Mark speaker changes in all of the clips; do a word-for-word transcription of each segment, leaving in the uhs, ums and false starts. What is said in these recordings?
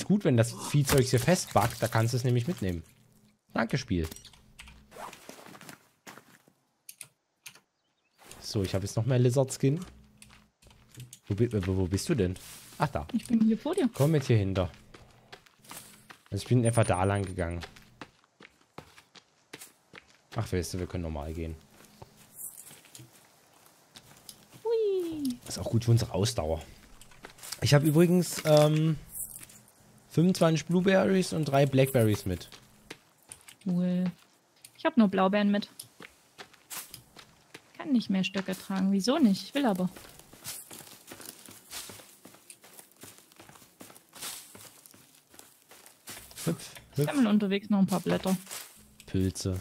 Speaker 1: ist gut, wenn das Viehzeug hier festbackt. Da kannst du es nämlich mitnehmen. Danke, Spiel. So, ich habe jetzt noch mehr Lizard Skin. Wo, wo, wo bist du denn? Ach, da.
Speaker 2: Ich bin hier vor dir.
Speaker 1: Komm mit hier hinter. Also ich bin einfach da lang gegangen. Ach, weißt du, wir können normal gehen.
Speaker 2: Hui.
Speaker 1: Das ist auch gut für unsere Ausdauer. Ich habe übrigens ähm, fünfundzwanzig Blueberries und drei Blackberries mit.
Speaker 2: Cool. Ich habe nur Blaubeeren mit. Kann nicht mehr Stöcke tragen. Wieso nicht? Ich will aber.
Speaker 1: Hüpf,
Speaker 2: Ich
Speaker 1: hüpf.
Speaker 2: sammle unterwegs noch ein paar Blätter.
Speaker 1: Pilze.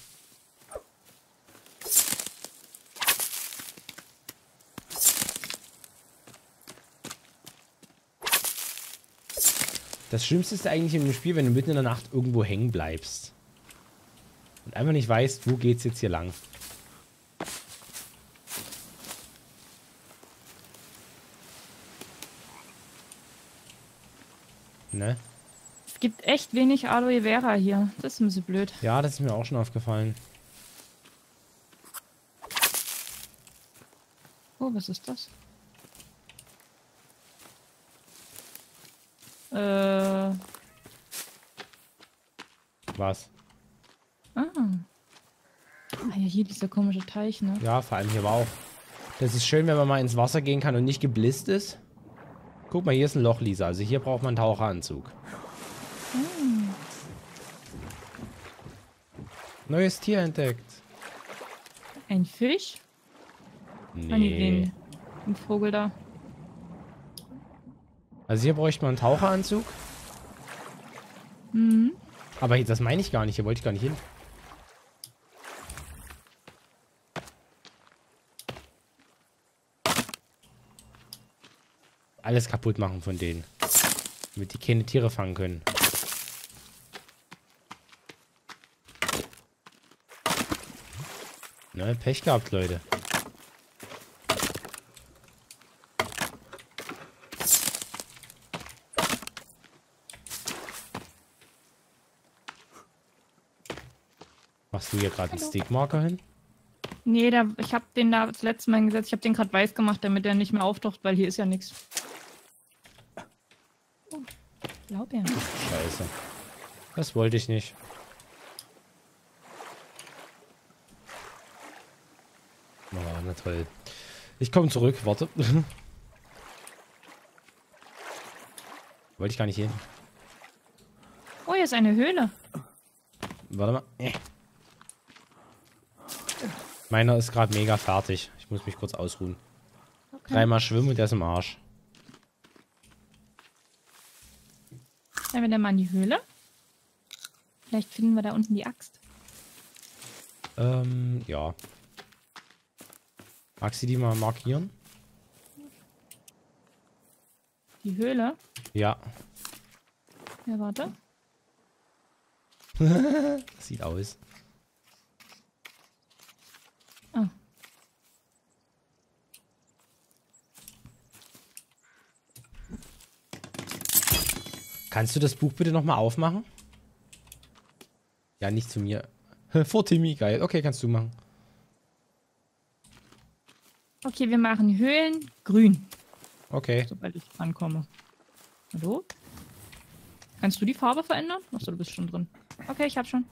Speaker 1: Das Schlimmste ist eigentlich in dem Spiel, wenn du mitten in der Nacht irgendwo hängen bleibst. Und einfach nicht weißt, wo geht's jetzt hier lang. Ne?
Speaker 2: Es gibt echt wenig Aloe Vera hier. Das ist ein bisschen blöd.
Speaker 1: Ja, das ist mir auch schon aufgefallen.
Speaker 2: Oh, was ist das? Äh.
Speaker 1: Was?
Speaker 2: Ah. Ah ja, hier dieser komische Teich, ne?
Speaker 1: Ja, vor allem hier war auch. Das ist schön, wenn man mal ins Wasser gehen kann und nicht geblisst ist. Guck mal, hier ist ein Loch, Lisa. Also hier braucht man einen Taucheranzug.
Speaker 2: Hm.
Speaker 1: Neues Tier entdeckt.
Speaker 2: Ein Fisch?
Speaker 1: Nee.
Speaker 2: Ah, nee, den, den Vogel da.
Speaker 1: Also hier bräuchte man einen Taucheranzug.
Speaker 2: Mhm.
Speaker 1: Aber das meine ich gar nicht. Hier wollte ich gar nicht hin. Alles kaputt machen von denen. Damit die keine Tiere fangen können. Ne, Pech gehabt, Leute. Machst du hier gerade einen Stickmarker hin?
Speaker 2: Nee, da, ich habe den da das letzte Mal gesetzt. Ich habe den gerade weiß gemacht, damit der nicht mehr auftaucht, weil hier ist ja nichts. Oh, Blaubeeren.
Speaker 1: Scheiße. Das wollte ich nicht. Oh, na toll. Ich komme zurück, warte. Wollte ich gar nicht hin.
Speaker 2: Oh, hier ist eine Höhle.
Speaker 1: Warte mal. Äh. Meiner ist gerade mega fertig. Ich muss mich kurz ausruhen.
Speaker 2: Okay.
Speaker 1: Dreimal schwimmen und der ist im Arsch.
Speaker 2: Gehen wir dann mal in die Höhle. Vielleicht finden wir da unten die Axt.
Speaker 1: Ähm, ja. Magst du die mal markieren?
Speaker 2: Die Höhle?
Speaker 1: Ja.
Speaker 2: Ja, warte.
Speaker 1: Das sieht aus.
Speaker 2: Oh.
Speaker 1: Kannst du das Buch bitte nochmal aufmachen? Ja, nicht zu mir. Vor Timmy, geil. Okay, kannst du machen.
Speaker 2: Okay, wir machen Höhlen grün,
Speaker 1: Okay.
Speaker 2: sobald ich ankomme. Hallo? Kannst du die Farbe verändern? Achso, du bist schon drin. Okay, ich hab schon.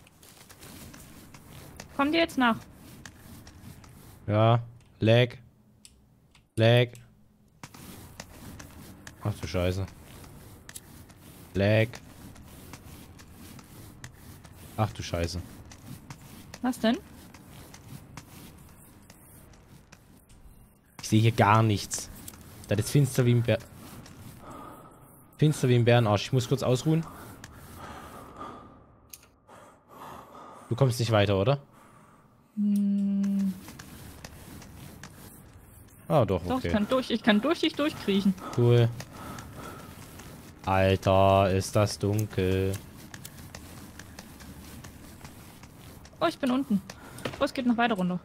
Speaker 2: Komm dir jetzt nach.
Speaker 1: Ja. Lag. Lag. Ach du Scheiße. Lag. Ach du Scheiße.
Speaker 2: Was denn?
Speaker 1: Ich sehe hier gar nichts. Das ist finster wie ein Bär. Finster wie ein Bärenarsch. Ich muss kurz ausruhen. Du kommst nicht weiter, oder?
Speaker 2: Hm,
Speaker 1: Ah, doch,
Speaker 2: doch,
Speaker 1: okay.
Speaker 2: ich kann durch, ich kann durch dich durchkriechen.
Speaker 1: Cool. Alter, ist das dunkel.
Speaker 2: Oh, ich bin unten. Oh, es geht noch weiter runter.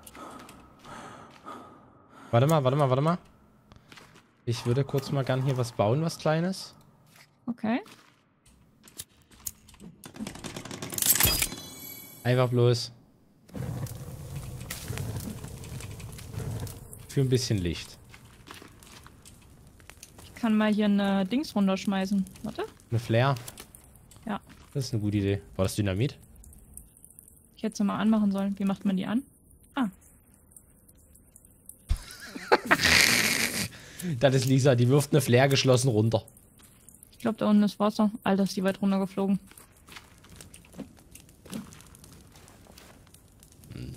Speaker 1: Warte mal, warte mal, warte mal. Ich würde kurz mal gern hier was bauen, was Kleines.
Speaker 2: Okay.
Speaker 1: Einfach bloß für ein bisschen Licht.
Speaker 2: Ich kann mal hier eine Dings runterschmeißen. Warte.
Speaker 1: Eine Flare?
Speaker 2: Ja.
Speaker 1: Das ist eine gute Idee. War das Dynamit?
Speaker 2: Ich hätte sie mal anmachen sollen. Wie macht man die an? Ah.
Speaker 1: Das ist Lisa, die wirft eine Flare geschlossen runter.
Speaker 2: Ich glaube, da unten ist Wasser. Alter, ist die weit runtergeflogen.
Speaker 1: Hm.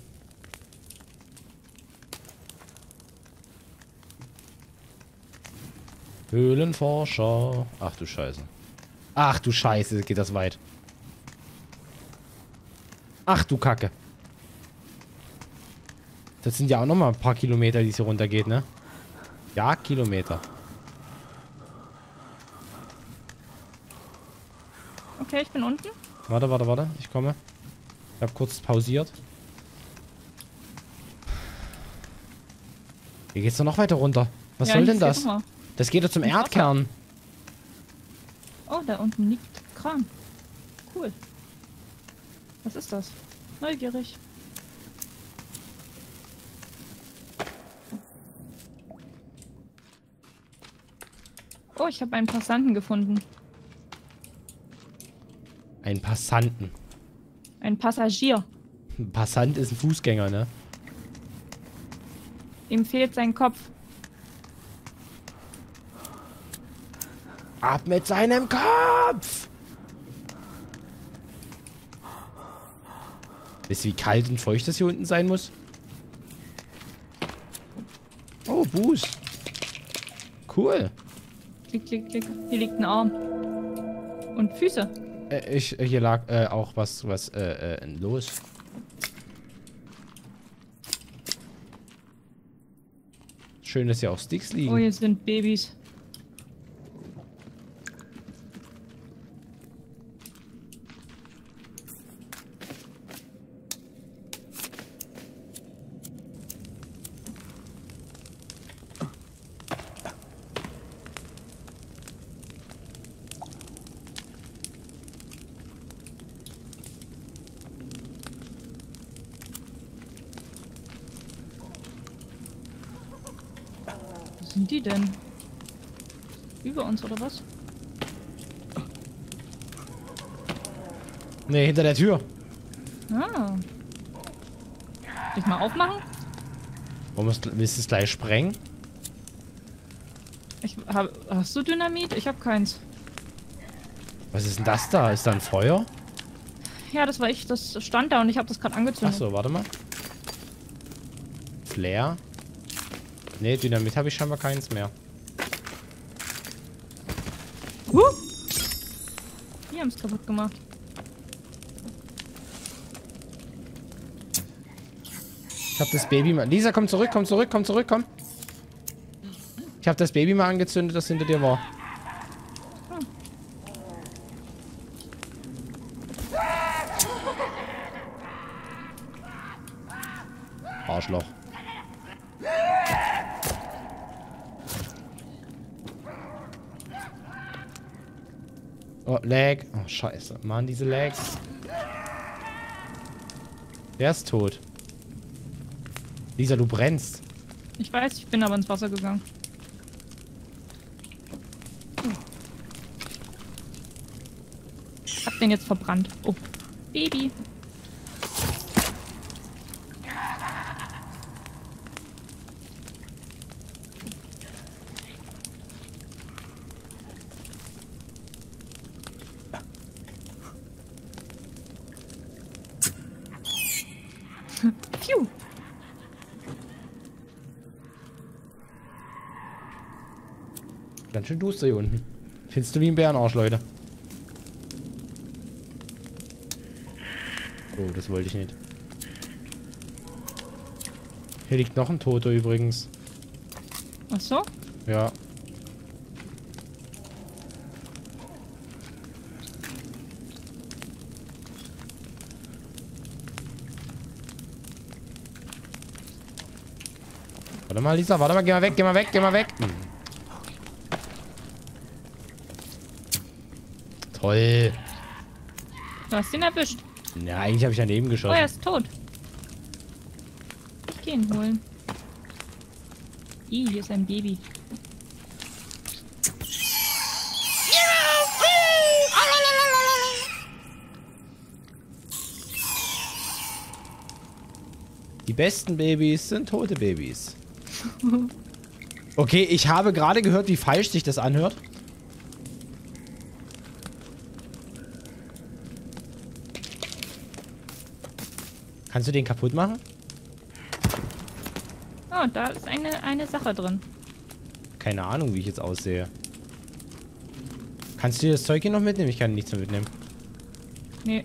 Speaker 1: Höhlenforscher. Ach du Scheiße. Ach du Scheiße, geht das weit. Ach du Kacke. Das sind ja auch nochmal ein paar Kilometer, die es hier runter geht, ne? Ja, Kilometer.
Speaker 2: Okay, ich bin unten.
Speaker 1: Warte, warte, warte. Ich komme. Ich habe kurz pausiert. Hier geht's doch noch weiter runter. Was
Speaker 2: Ja,
Speaker 1: soll
Speaker 2: ich
Speaker 1: denn
Speaker 2: seh
Speaker 1: das?
Speaker 2: doch mal.
Speaker 1: Das geht doch zum
Speaker 2: Ins Wasser.
Speaker 1: Erdkern.
Speaker 2: Oh, da unten liegt Kram. Cool. Was ist das? Neugierig. Oh, ich habe einen Passanten gefunden.
Speaker 1: Ein Passanten.
Speaker 2: Ein Passagier.
Speaker 1: Ein Passant ist ein Fußgänger, ne?
Speaker 2: Ihm fehlt sein Kopf.
Speaker 1: Ab mit seinem Kopf! Wisst ihr, wie kalt und feucht das hier unten sein muss? Oh, Buß. Cool.
Speaker 2: Klick, klick, klick. Hier liegt ein Arm. Und Füße.
Speaker 1: Äh, ich, hier lag äh, auch was, was, äh, äh, los. Schön, dass hier auch Sticks liegen.
Speaker 2: Oh, hier sind Babys. Wo sind die denn? Über uns oder was?
Speaker 1: Ne, hinter der Tür.
Speaker 2: Ah. Soll ich mal aufmachen?
Speaker 1: Warum willst du es gleich sprengen?
Speaker 2: Ich hab, hast du Dynamit? Ich habe keins.
Speaker 1: Was ist denn das da? Ist da ein Feuer?
Speaker 2: Ja, das war ich. Das stand da und ich habe das gerade angezündet.
Speaker 1: Achso, warte mal. Flare. Ne, Dynamit habe ich scheinbar keins mehr.
Speaker 2: Huh! Die haben es kaputt gemacht.
Speaker 1: Ich habe das Baby mal... Lisa, komm zurück, komm zurück, komm zurück, komm. Ich habe das Baby mal angezündet, das hinter dir war. Arschloch. Oh, Lag. Oh, scheiße. Mann, diese Lags. Der ist tot. Lisa, du brennst.
Speaker 2: Ich weiß, ich bin aber ins Wasser gegangen. Ich hab den jetzt verbrannt. Oh, Baby. Pfiuh.
Speaker 1: Ganz schön duster hier unten. Findest du wie ein Bärenarsch, Leute? Oh, das wollte ich nicht. Hier liegt noch ein Toter übrigens.
Speaker 2: Ach so?
Speaker 1: Ja. Warte mal, Lisa, warte mal, geh mal weg, geh mal weg, geh mal weg. Hm. Toll.
Speaker 2: Du hast ihn erwischt.
Speaker 1: Ja, eigentlich habe ich daneben
Speaker 2: Oh,
Speaker 1: geschossen.
Speaker 2: er ist tot. Ich geh ihn holen. Ih, hier ist ein Baby.
Speaker 1: Die besten Babys sind tote Babys. Okay, ich habe gerade gehört, wie falsch sich das anhört. Kannst du den kaputt machen?
Speaker 2: Oh, da ist eine, eine Sache drin.
Speaker 1: Keine Ahnung, wie ich jetzt aussehe. Kannst du dir das Zeug hier noch mitnehmen? Ich kann nichts mehr mitnehmen.
Speaker 2: Nee.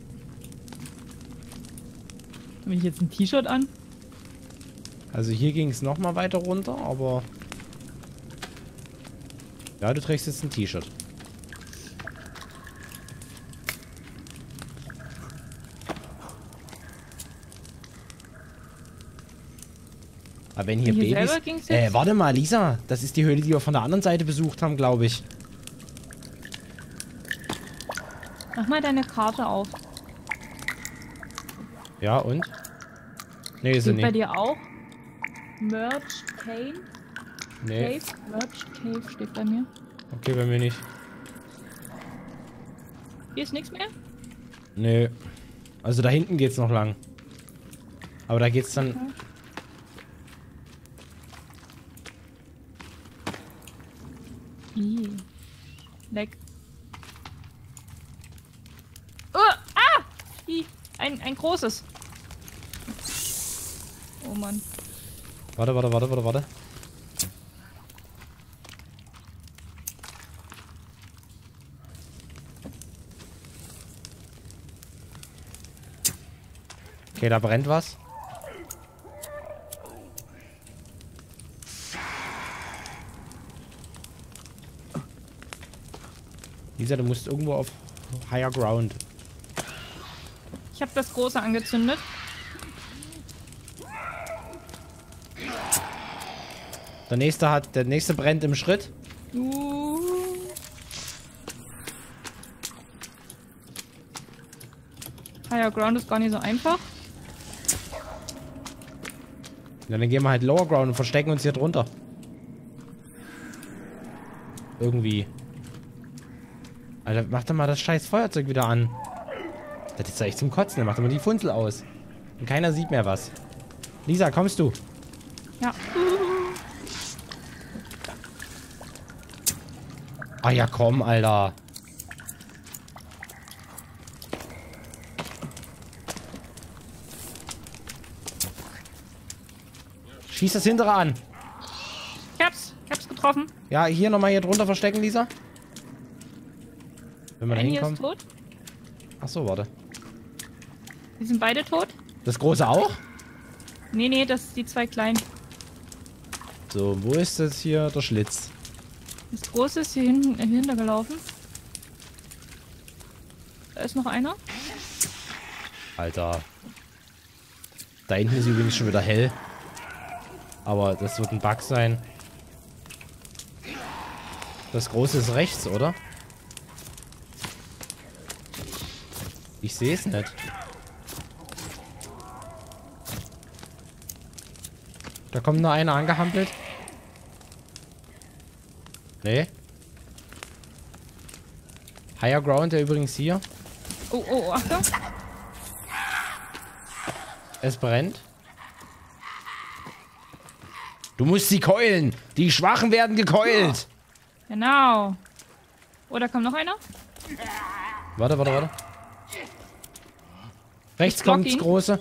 Speaker 2: Habe ich jetzt ein T-Shirt an?
Speaker 1: Also hier ging es nochmal weiter runter, aber... Ja, du trägst jetzt ein T-Shirt. Aber wenn hier,
Speaker 2: Hier
Speaker 1: Babys...
Speaker 2: selber ging's
Speaker 1: Äh,
Speaker 2: jetzt?
Speaker 1: warte mal, Lisa. Das ist die Höhle, die wir von der anderen Seite besucht haben, glaube ich.
Speaker 2: Mach mal deine Karte auf.
Speaker 1: Ja, und? Nee, ist sie
Speaker 2: Steht bei
Speaker 1: nicht.
Speaker 2: dir auch? Merge Cave?
Speaker 1: Nee,
Speaker 2: Cave? Merge Cave steht bei mir.
Speaker 1: okay, bei mir nicht.
Speaker 2: Hier ist nichts mehr?
Speaker 1: Nee. Also da hinten geht's noch lang. Aber da geht's dann...
Speaker 2: Okay. Ih. Leck. Oh, ah! Ih, ein, ein großes. Oh Mann.
Speaker 1: Warte, warte, warte, warte, warte. Okay, da brennt was. Lisa, du musst irgendwo auf higher ground.
Speaker 2: Ich habe das große angezündet.
Speaker 1: Der nächste hat, der nächste brennt im Schritt.
Speaker 2: Uh. Higher Ground ist gar nicht so einfach.
Speaker 1: Ja, dann gehen wir halt lower ground und verstecken uns hier drunter. Irgendwie. Alter, mach doch mal das scheiß Feuerzeug wieder an. Das ist ja echt zum Kotzen. Dann macht doch mal die Funzel aus. Und keiner sieht mehr was. Lisa, kommst du?
Speaker 2: Ja.
Speaker 1: Ah ja, komm, Alter. Schieß das hintere an.
Speaker 2: Ich hab's. Ich hab's getroffen.
Speaker 1: Ja, hier nochmal hier drunter verstecken, Lisa. Wenn wir da
Speaker 2: Ein hier ist
Speaker 1: hinkommen.
Speaker 2: tot.
Speaker 1: Ach so, warte.
Speaker 2: Die sind beide tot.
Speaker 1: Das große auch?
Speaker 2: Nee, nee, das sind die zwei kleinen.
Speaker 1: So, wo ist das hier der Schlitz?
Speaker 2: Das große ist hier hinten äh, hinter gelaufen. Da ist noch einer.
Speaker 1: Alter. Da hinten ist übrigens schon wieder hell. Aber das wird ein Bug sein. Das große ist rechts, oder? Ich sehe es nicht. Da kommt nur einer angehampelt. Nee. Higher Ground, der übrigens hier.
Speaker 2: Oh, oh, oh, Achtung.
Speaker 1: Es brennt. Du musst sie keulen. Die Schwachen werden gekeult.
Speaker 2: Genau. Oh, da kommt noch einer.
Speaker 1: Warte, warte, warte. Rechts
Speaker 2: Ich block
Speaker 1: kommt das
Speaker 2: ihn.
Speaker 1: Große.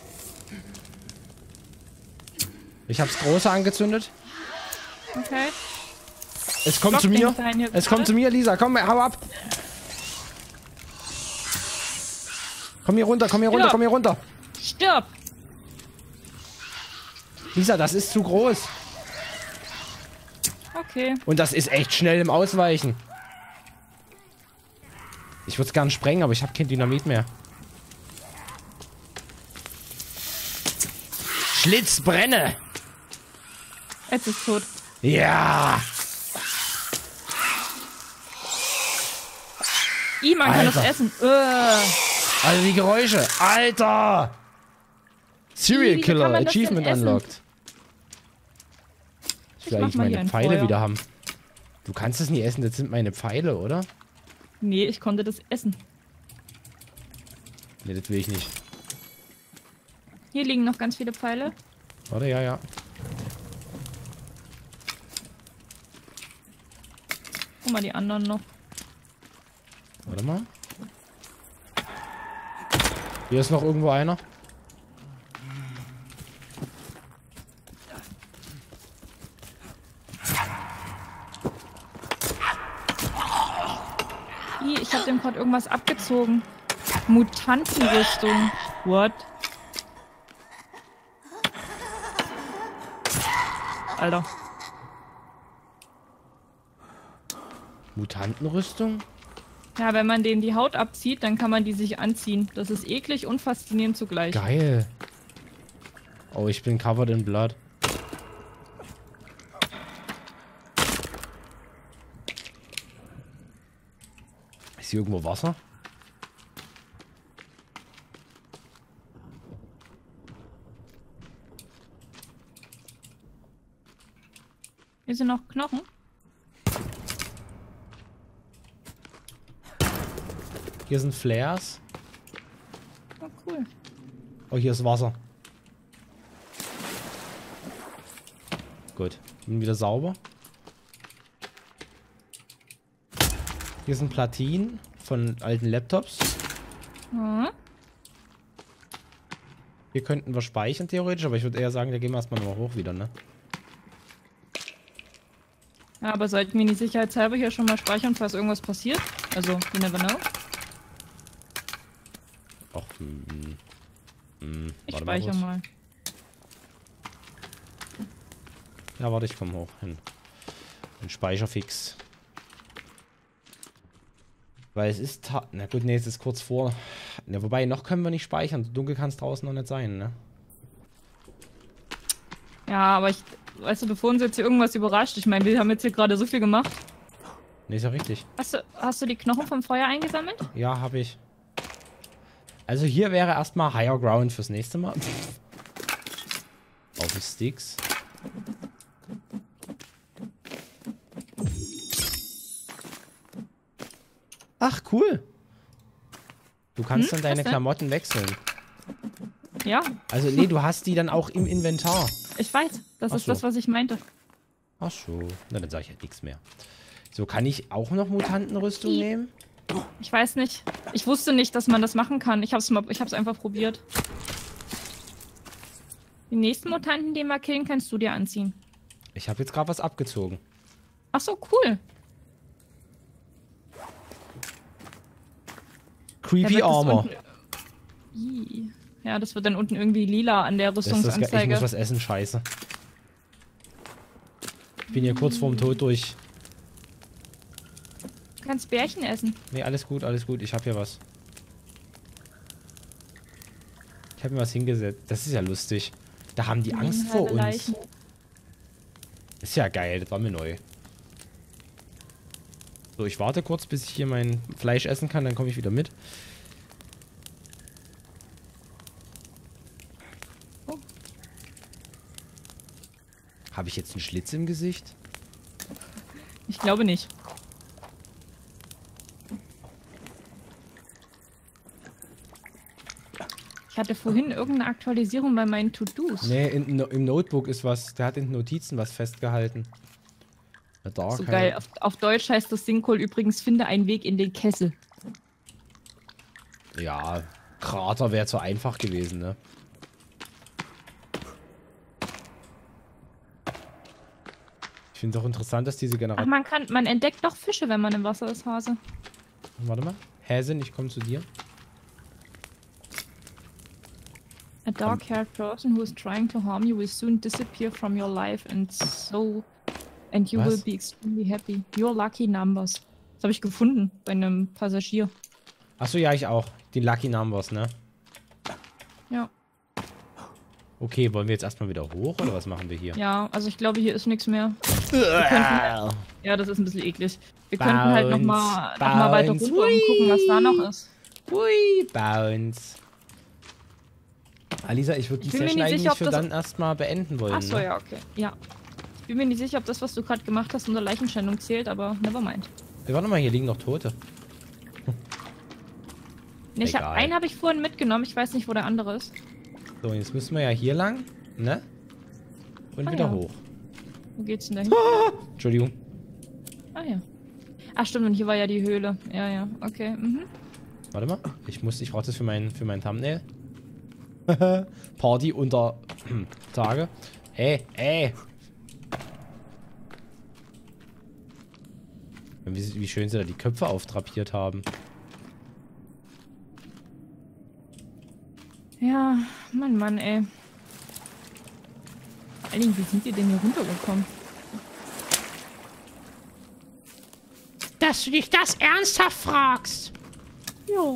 Speaker 1: Ich hab's Große angezündet.
Speaker 2: Okay.
Speaker 1: Es kommt
Speaker 2: Block
Speaker 1: zu
Speaker 2: den
Speaker 1: mir.
Speaker 2: Kleinen hier
Speaker 1: Es kommt
Speaker 2: gerade.
Speaker 1: zu mir, Lisa. Komm, hau ab. Komm hier runter, komm hier runter,
Speaker 2: Ja.
Speaker 1: komm hier runter.
Speaker 2: Stirb.
Speaker 1: Lisa, das ist zu groß.
Speaker 2: Okay.
Speaker 1: Und das ist echt schnell im Ausweichen. Ich würde es gern sprengen, aber ich habe kein Dynamit mehr. Schlitz, brenne!
Speaker 2: Jetzt ist tot.
Speaker 1: Ja!
Speaker 2: I, man kann das
Speaker 1: Alter.
Speaker 2: essen. Äh.
Speaker 1: Also die Geräusche. Alter! Serial
Speaker 2: Wie
Speaker 1: Killer,
Speaker 2: kann man das denn
Speaker 1: Achievement
Speaker 2: essen?
Speaker 1: unlocked. Ich will
Speaker 2: mach
Speaker 1: eigentlich
Speaker 2: mal hier
Speaker 1: meine
Speaker 2: ein
Speaker 1: Pfeile
Speaker 2: Feuer.
Speaker 1: wieder haben. Du kannst es nie essen, das sind meine Pfeile, oder?
Speaker 2: Nee, ich konnte das essen.
Speaker 1: Ne, das will ich nicht.
Speaker 2: Hier liegen noch ganz viele Pfeile.
Speaker 1: Warte, ja, ja.
Speaker 2: Guck mal, die anderen noch.
Speaker 1: Warte mal. Hier ist noch irgendwo einer.
Speaker 2: Ih, ich hab dem gerade irgendwas abgezogen. Mutantenrüstung. What? Alter.
Speaker 1: Mutantenrüstung?
Speaker 2: Ja, wenn man denen die Haut abzieht, dann kann man die sich anziehen. Das ist eklig und faszinierend zugleich.
Speaker 1: Geil. Oh, ich bin covered in blood. Ist hier irgendwo Wasser?
Speaker 2: Hier sind noch Knochen.
Speaker 1: Hier sind Flares.
Speaker 2: Oh, cool.
Speaker 1: Oh, hier ist Wasser. Gut. Bin wieder sauber. Hier sind Platinen von alten Laptops.
Speaker 2: Hm.
Speaker 1: Hier könnten wir speichern theoretisch, aber ich würde eher sagen, da gehen wir erstmal nochmal hoch wieder, ne?
Speaker 2: Ja, aber sollten wir die sicherheitshalber hier schon mal speichern, falls irgendwas passiert? Also, you never know.
Speaker 1: Ach, hm, hm,
Speaker 2: Ich
Speaker 1: warte
Speaker 2: speichere
Speaker 1: kurz.
Speaker 2: mal.
Speaker 1: Ja, warte, ich komme hoch hin. Ein Speicherfix. Weil es ist... ta- Na gut, nee, es ist kurz vor... Na, wobei, noch können wir nicht speichern. So dunkel kann es draußen noch nicht sein, ne?
Speaker 2: Ja, aber ich... Weißt du, bevor uns jetzt hier irgendwas überrascht, ich meine, wir haben jetzt hier gerade so viel gemacht.
Speaker 1: Ne, ist ja richtig.
Speaker 2: Hast du, hast du die Knochen vom Feuer eingesammelt?
Speaker 1: Ja, habe ich. Also hier wäre erstmal Higher Ground fürs nächste Mal. Auf die Sticks. Ach, cool. Du kannst
Speaker 2: Hm,
Speaker 1: dann deine
Speaker 2: was denn?
Speaker 1: Klamotten wechseln.
Speaker 2: Ja,
Speaker 1: Also nee, du hast die dann auch im Inventar.
Speaker 2: ich weiß. Das
Speaker 1: Ach
Speaker 2: ist
Speaker 1: so.
Speaker 2: das, was ich meinte.
Speaker 1: Ach so. Na, dann sage ich halt nichts mehr. So, kann ich auch noch Mutantenrüstung
Speaker 2: I-
Speaker 1: nehmen?
Speaker 2: Ich weiß nicht. Ich wusste nicht, dass man das machen kann. Ich hab's, mal, ich hab's einfach probiert. Den nächsten Mutanten, den wir killen, kannst du dir anziehen.
Speaker 1: Ich habe jetzt gerade was abgezogen.
Speaker 2: Ach so, cool. Der
Speaker 1: Creepy
Speaker 2: wird das
Speaker 1: Armor.
Speaker 2: unten- Ih. Ja, das wird dann unten irgendwie lila an der
Speaker 1: Das ist das Ge- ich
Speaker 2: Rüstungsanzeige.
Speaker 1: muss was essen, scheiße. Ich bin hier kurz vorm Tod durch.
Speaker 2: Du kannst Bärchen essen.
Speaker 1: Nee, alles gut, alles gut. Ich habe hier was. Ich habe mir was hingesetzt. Das ist ja lustig. Da haben die Angst vor uns.
Speaker 2: Leichen.
Speaker 1: Ist ja geil, das war mir neu. So, ich warte kurz, bis ich hier mein Fleisch essen kann, dann komme ich wieder mit.
Speaker 2: Oh.
Speaker 1: Habe ich jetzt einen Schlitz im Gesicht?
Speaker 2: Ich glaube nicht. Ich hatte vorhin irgendeine Aktualisierung bei meinen To-Dos.
Speaker 1: Nee, in, no, im Notebook ist was. Der hat in Notizen was festgehalten. Na, da
Speaker 2: So
Speaker 1: keine-
Speaker 2: geil. Auf, auf Deutsch heißt das Sinkhole übrigens, finde einen Weg in den Kessel.
Speaker 1: Ja, Krater wäre zu einfach gewesen, ne? Ich finde doch interessant, dass diese
Speaker 2: Ach,
Speaker 1: Generation...
Speaker 2: man kann, man entdeckt doch Fische, wenn man im Wasser ist, Hase.
Speaker 1: Warte mal. Häsin, ich komme zu dir.
Speaker 2: A dark-haired person who is trying to harm you will soon disappear from your life and so... And you
Speaker 1: Was?
Speaker 2: will be extremely happy. Your lucky numbers. Das habe ich gefunden bei einem Passagier.
Speaker 1: Achso, ja, ich auch. Die Lucky Numbers, ne?
Speaker 2: Ja.
Speaker 1: Okay, wollen wir jetzt erstmal wieder hoch oder was machen wir hier?
Speaker 2: Ja, also ich glaube, hier ist nichts mehr. könnten- Ja, das ist ein bisschen eklig. Wir könnten halt nochmal noch mal weiter
Speaker 1: Bounce.
Speaker 2: runter und gucken, was da noch ist.
Speaker 1: Hui, Bounce. Alisa, ich würde die
Speaker 2: Ich bin mir
Speaker 1: Session
Speaker 2: nicht
Speaker 1: eigentlich
Speaker 2: sicher, ob
Speaker 1: für
Speaker 2: das-
Speaker 1: dann erstmal beenden wollen.
Speaker 2: Achso,
Speaker 1: ne?
Speaker 2: ja, okay. Ja. Ich bin mir nicht sicher, ob das, was du gerade gemacht hast, unter Leichenschändung zählt, aber nevermind.
Speaker 1: Wir warte mal, hier liegen noch Tote.
Speaker 2: Nee, ich hab,
Speaker 1: Egal.
Speaker 2: einen habe ich vorhin mitgenommen, ich weiß nicht, wo der andere ist.
Speaker 1: So, jetzt müssen wir ja hier lang, ne? Und
Speaker 2: Ah,
Speaker 1: wieder
Speaker 2: ja.
Speaker 1: hoch.
Speaker 2: Wo geht's denn dahin?
Speaker 1: Ah, Entschuldigung.
Speaker 2: Ah ja. Ach stimmt, und hier war ja die Höhle. Ja, ja, okay. Mhm.
Speaker 1: Warte mal. Ich muss, ich brauche das für mein, für mein Thumbnail. Party unter Tage. Ey, ey. Wie, wie schön sie da die Köpfe auftrapiert haben.
Speaker 2: Ja, Mann, Mann, ey. Vor allen Dingen, wie sind die denn hier runtergekommen?
Speaker 1: Dass du dich das ernsthaft fragst.
Speaker 2: Ja.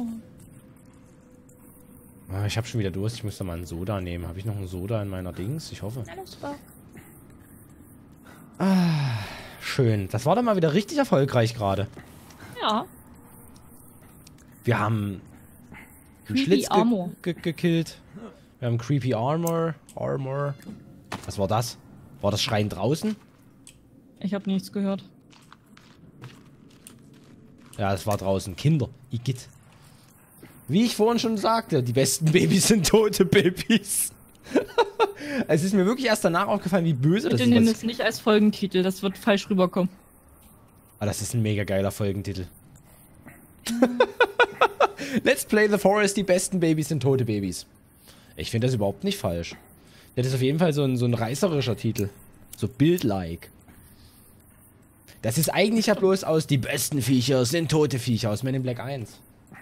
Speaker 1: Ah, ich habe schon wieder Durst. Ich muss da mal einen Soda nehmen. Habe ich noch einen Soda in meiner Dings? Ich hoffe.
Speaker 2: Alles war.
Speaker 1: Ah, schön. Das war dann mal wieder richtig erfolgreich gerade.
Speaker 2: Ja.
Speaker 1: Wir haben einen
Speaker 2: Creepy
Speaker 1: Schlitz ge
Speaker 2: Armor.
Speaker 1: ge gekillt. Wir haben Creepy Armor. Armor. Was war das? War das Schreien draußen?
Speaker 2: Ich habe nichts gehört.
Speaker 1: Ja, es war draußen. Kinder. Igitt. Wie ich vorhin schon sagte, die besten Babys sind tote Babys. Es ist mir wirklich erst danach aufgefallen, wie böse das
Speaker 2: Bitte nimm
Speaker 1: ist.
Speaker 2: es nicht als Folgentitel, das wird falsch rüberkommen.
Speaker 1: Ah, das ist ein mega geiler Folgentitel. Let's play the forest, die besten Babys sind tote Babys. Ich finde das überhaupt nicht falsch. Das ist auf jeden Fall so ein, so ein reißerischer Titel. So bildlike. Das ist eigentlich ja bloß aus die besten Viecher sind tote Viecher aus Men in Black eins.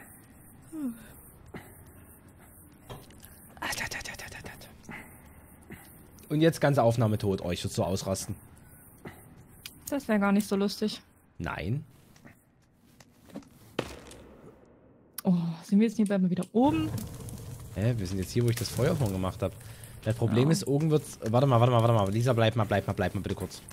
Speaker 1: Und jetzt ganze Aufnahme tot. Euch wird so ausrasten.
Speaker 2: Das wäre gar nicht so lustig.
Speaker 1: Nein.
Speaker 2: Oh, sind wir jetzt hier bleiben wir wieder oben?
Speaker 1: Hä, wir sind jetzt hier, wo ich das Feuer von gemacht habe. Das Problem
Speaker 2: Ja.
Speaker 1: ist, oben wird's. Warte mal, warte mal, warte mal. Lisa, bleib mal, bleib mal, bleib mal bitte kurz.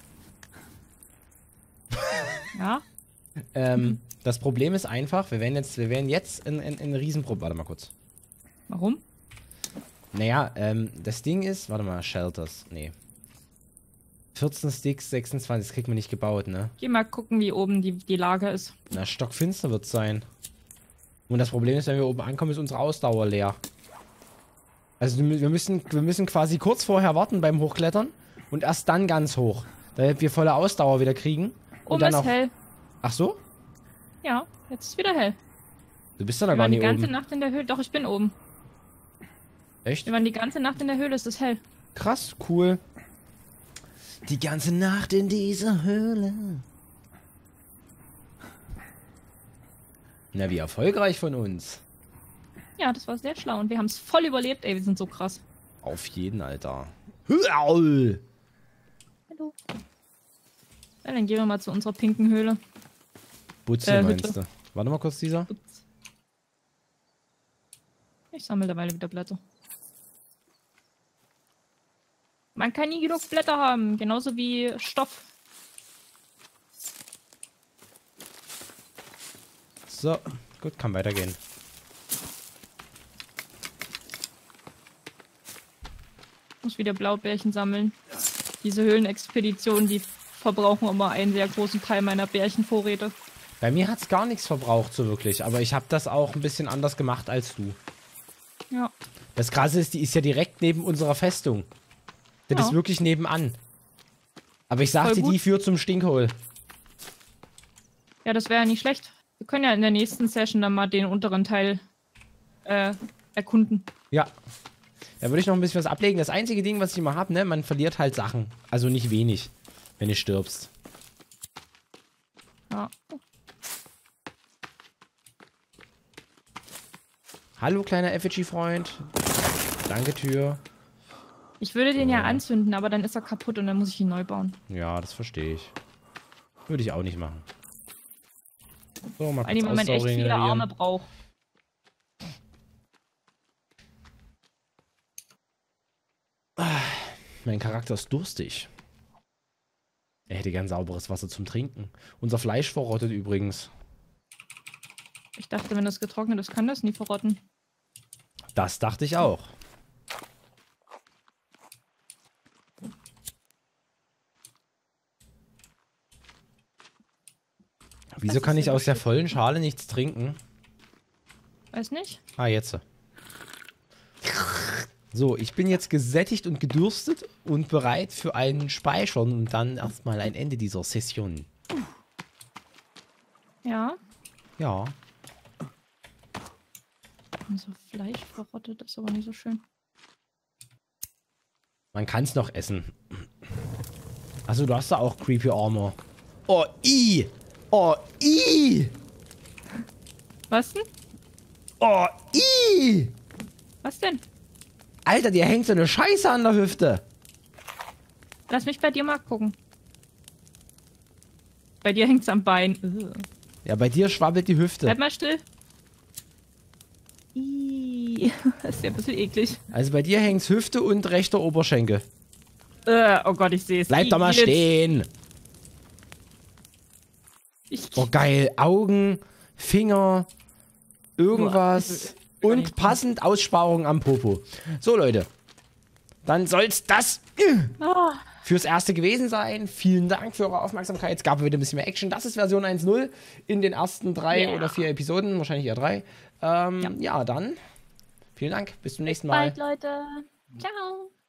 Speaker 2: Ja.
Speaker 1: Ähm, das Problem ist einfach, wir werden jetzt, wir werden jetzt in, in, in Riesenproblem. Warte mal kurz.
Speaker 2: Warum?
Speaker 1: Naja, ähm, das Ding ist, warte mal, Shelters. Nee. vierzehn Sticks, sechsundzwanzig, das kriegt man nicht gebaut, ne?
Speaker 2: Geh mal gucken, wie oben die, die Lage ist.
Speaker 1: Na, stockfinster wird's sein. Und das Problem ist, wenn wir oben ankommen, ist unsere Ausdauer leer. Also wir müssen, wir müssen quasi kurz vorher warten beim Hochklettern und erst dann ganz hoch. Damit wir volle Ausdauer wieder kriegen. Und
Speaker 2: Oben
Speaker 1: dann
Speaker 2: ist
Speaker 1: auch.
Speaker 2: hell.
Speaker 1: Ach so?
Speaker 2: Ja, jetzt ist wieder hell.
Speaker 1: Du bist ja da
Speaker 2: Wir
Speaker 1: gar
Speaker 2: waren die
Speaker 1: nicht
Speaker 2: ganze
Speaker 1: oben.
Speaker 2: Nacht in der Höhle. Doch, ich bin oben.
Speaker 1: Echt?
Speaker 2: Wir waren die ganze Nacht in der Höhle, es ist hell.
Speaker 1: Krass, cool. Die ganze Nacht in dieser Höhle. Na, wie erfolgreich von uns.
Speaker 2: Ja, das war sehr schlau und wir haben es voll überlebt. Ey, wir sind so krass.
Speaker 1: Auf jeden, Alter. Hallo.
Speaker 2: Hallo. Ja, dann gehen wir mal zu unserer pinken Höhle.
Speaker 1: Butze,
Speaker 2: Äh,
Speaker 1: meinst
Speaker 2: Hütte.
Speaker 1: du? Warte mal kurz, dieser.
Speaker 2: Ups. Ich sammle derweil wieder Blätter. Man kann nie genug Blätter haben, genauso wie Stoff.
Speaker 1: So, gut, kann weitergehen.
Speaker 2: Muss wieder Blaubeerchen sammeln. Diese Höhlenexpeditionen, die verbrauchen immer einen sehr großen Teil meiner Bärchenvorräte.
Speaker 1: Bei mir hat's gar nichts verbraucht, so wirklich. Aber ich habe das auch ein bisschen anders gemacht als du.
Speaker 2: Ja.
Speaker 1: Das Krasse ist, die ist ja direkt neben unserer Festung. Das
Speaker 2: Ja.
Speaker 1: ist wirklich nebenan. Aber ich sagte,
Speaker 2: Voll gut.
Speaker 1: die führt zum Stinkhol.
Speaker 2: Ja, das wäre ja nicht schlecht. Wir können ja in der nächsten Session dann mal den unteren Teil äh, erkunden.
Speaker 1: Ja. Da würde ich noch ein bisschen was ablegen. Das einzige Ding, was ich immer habe, ne, man verliert halt Sachen. Also nicht wenig, wenn du stirbst.
Speaker 2: Ja.
Speaker 1: Hallo, kleiner Effigy-Freund. Danke, Tür.
Speaker 2: Ich würde den ja
Speaker 1: Ja.
Speaker 2: anzünden, aber dann ist er kaputt und dann muss ich ihn neu bauen.
Speaker 1: Ja, das verstehe ich. Würde ich auch nicht machen. So, mal
Speaker 2: Vor allem,
Speaker 1: kurz
Speaker 2: wenn man echt
Speaker 1: Ausdauer
Speaker 2: viele
Speaker 1: regenerieren.
Speaker 2: Arme braucht.
Speaker 1: Mein Charakter ist durstig. Er hätte gern sauberes Wasser zum Trinken. Unser Fleisch verrottet übrigens.
Speaker 2: Ich dachte, wenn das getrocknet ist, kann das nie verrotten.
Speaker 1: Das dachte ich auch. Wieso kann ich aus der vollen Schale nichts trinken?
Speaker 2: Weiß nicht.
Speaker 1: Ah, jetzt. So, ich bin jetzt gesättigt und gedürstet und bereit für ein Speichern und dann erstmal ein Ende dieser Session.
Speaker 2: Ja.
Speaker 1: Ja.
Speaker 2: So Fleisch verrottet, das ist aber nicht so schön.
Speaker 1: Man kann es noch essen. Also du hast da auch Creepy Armor. Oh, i! Oh, i!
Speaker 2: Was denn?
Speaker 1: Oh, i!
Speaker 2: Was denn?
Speaker 1: Alter, dir hängt so eine Scheiße an der Hüfte.
Speaker 2: Lass mich bei dir mal gucken. Bei dir hängt's am Bein. Ugh.
Speaker 1: Ja, bei dir schwabbelt die Hüfte.
Speaker 2: Bleib mal still. Ih, das ist ja ein bisschen eklig.
Speaker 1: Also bei dir hängt's Hüfte und rechter Oberschenkel.
Speaker 2: Äh, oh Gott, ich sehe es.
Speaker 1: Bleib doch mal stehen.
Speaker 2: Ich,
Speaker 1: Oh, geil. Augen, Finger, irgendwas.
Speaker 2: Boah,
Speaker 1: Und passend Aussparung am Popo. So, Leute. Dann soll's das
Speaker 2: oh.
Speaker 1: fürs Erste gewesen sein. Vielen Dank für eure Aufmerksamkeit. Es gab wieder ein bisschen mehr Action. Das ist Version eins Punkt null in den ersten drei
Speaker 2: Yeah.
Speaker 1: oder vier Episoden. Wahrscheinlich eher drei. Ähm, ja. ja, dann. Vielen Dank. Bis zum nächsten Mal.
Speaker 2: Bald, Leute. Ciao.